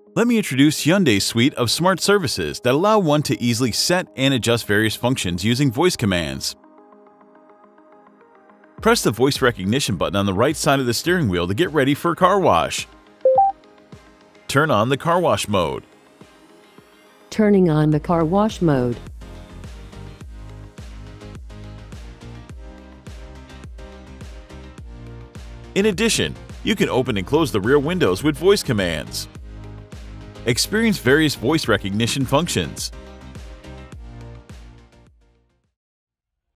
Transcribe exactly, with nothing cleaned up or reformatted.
Let me introduce Hyundai's suite of smart services that allow one to easily set and adjust various functions using voice commands. Press the voice recognition button on the right side of the steering wheel to get ready for a car wash. Turn on the car wash mode. Turning on the car wash mode. In addition, you can open and close the rear windows with voice commands. Experience various voice recognition functions,